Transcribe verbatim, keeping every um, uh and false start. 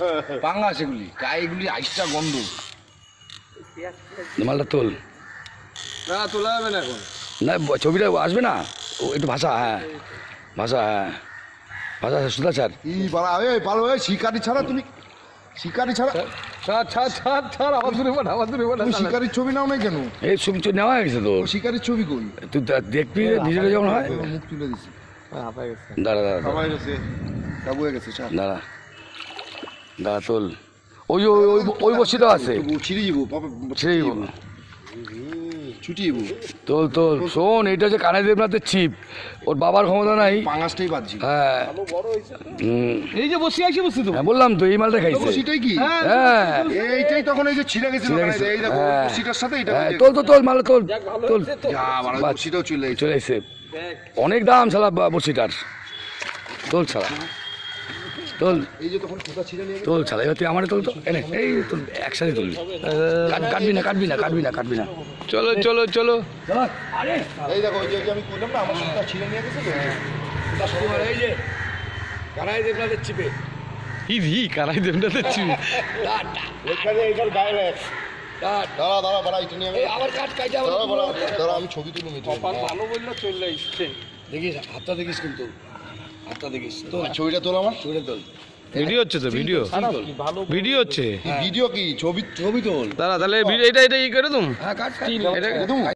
পাঙ্গাস এগুলি, গায়ে এগুলি আইসটা গন্ধ। মালটা তোল না, তোলা যাবে না এখন। না, ছবিটা আসবে না, ও একটু ভাষা, হ্যাঁ ভাষা, হ্যাঁ ভাষা সুধাচার। ই বাড়া, এই ভালো, এই শিকারি ছাড়া তুমি, শিকারি ছাড়া ছাড় ছাড় ছাড় ছাড়, আমার দূরে বল, আমার দূরে বল। তুমি শিকারির ছবি নাও না কেন? এই ছবি তো নেওয়া হয়ে গেছে তো। ও শিকারির ছবি কই? তুই দেখবি ভিডিওটা যেমন হয়। মুখ তুলে দিছি। দাঁড়া দাঁড়া সবাই গেছে, কাবু হয়ে গেছে। দাঁড়া দাঁড়া তোল। ওই ওই ওই ওই বসিটা আছে, ছিঁড়ে যাবো বাবা, ছিঁড়ে যাবো, ছুটি যাবো। তোল তোল। শোন, এটা হচ্ছে কানাই দেবনাথের ছিপ, ওর বাবার ক্ষমতা নাই। পাঙাশটাই বাজছি। হ্যাঁ হুম, এই যে বসে আছি, বসে তো হ্যাঁ বললাম তো, এই মালটা খাইছে। সেটাই কি? হ্যাঁ এইটাই তখন এই যে ছিঁড়ে গেছে, ছিঁড়ে গেছে। এই দেখো হ্যাঁ। বসিটার সাথে এটা হ্যাঁ, তোল তো তোল, মাল তোল তোল। যা বাড়া, বসিটাও চলে এসেছে। চলে এসে অনেক দাম ছাড়া বসিটার। তোল ছাড়া, তোল এই যে তখন কোথা ছিঁড়ে নিয়ে তোল ছাড়া। এবার তুই আমার তোল তো, এনে এই তোল, একসাথে তুলবি। কাট- কাটবি না কাটবি না কাটবি না কাটবি না। চলো চলো চলো। আরে এই দেখো, ওই যে ওই যে আমি করলাম না, আমার সাথে ছিঁড়ে নিয়ে গেছে তো। এই যে কানাই দেবনাথের ছিপে ইভি কারাই দেবনাথের ছিপ। এখানে এইখানে গায়ে লাগ। দাঁড়া দাঁড়া বাড়া, এটা নিয়ে আমি আবার কাট কাইটা আবার দাঁড়া বাড়া, দাঁড়া আমি ছবি তুলে নিতে। ভালো বললো, চলে এসছে। দেখিস হাতটা, দেখিস কিন্তু হাতটা দেখিস। তোল ছবিটা তোল আমার। ছবিটা তোল। ভিডিও হচ্ছে তো, ভিডিও ভিডিও হচ্ছে। ভিডিও কি ছবি? ছবি তোল। দাঁড়া তাহলে এটা এটা ই করে তুমি। হ্যাঁ কাট কাট। এটা একদম